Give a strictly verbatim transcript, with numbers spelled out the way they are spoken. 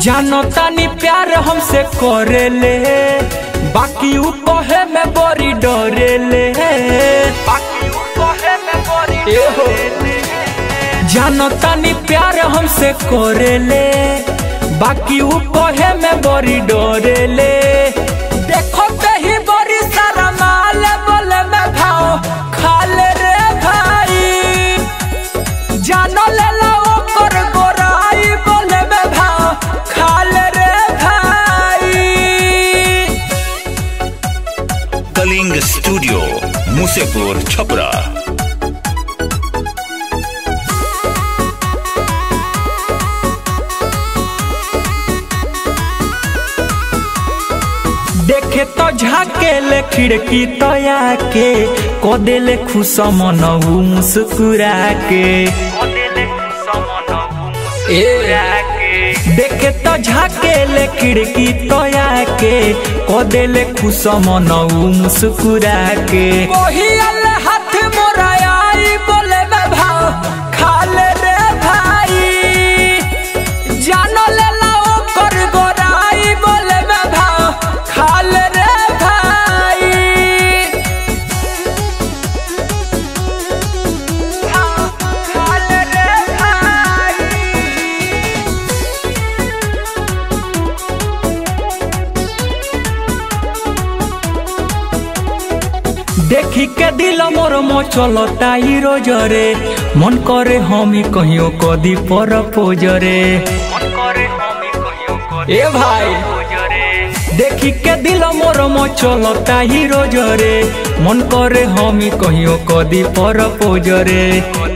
जानो तानी प्यार हमसे करेले, बाकी उ कहे में बड़ी डरेले। बाकी उ कहे में बड़ी डरेले। जानो तानी प्यार हमसे करेले, बाकी उ कहे में बड़ी डरेले। देखो कहीं बड़ी सारा माल बोले में भाव खाले रे भाई, जानो ले ला ओकर गोराई बोले में भाव खाले रे भाई। कलिंग स्टूडियो मुसेपुर छपरा। देखे तो झाके ले खिड़की तो आके को देले खुश मनहु मुस्कुरा के। देखे तो झाके ले खिड़की तो आके को देले खुश मनहु मुस्कुरा के। हाथ मोरा आई बोले में भाव खाले रे भाई, जानो ले ला ओकर गोराई बोले में भाव खाले रे भाई। खाले रे भाई। देखी के दिल मोर मो चलता ही रोजरे, मन करे हमी कहियो कदी पर पोजरे। ए भाई देखी के दिल मोर मो चलता ही रोजरे, मन करे हमी कहियो कदी पर पोजरे।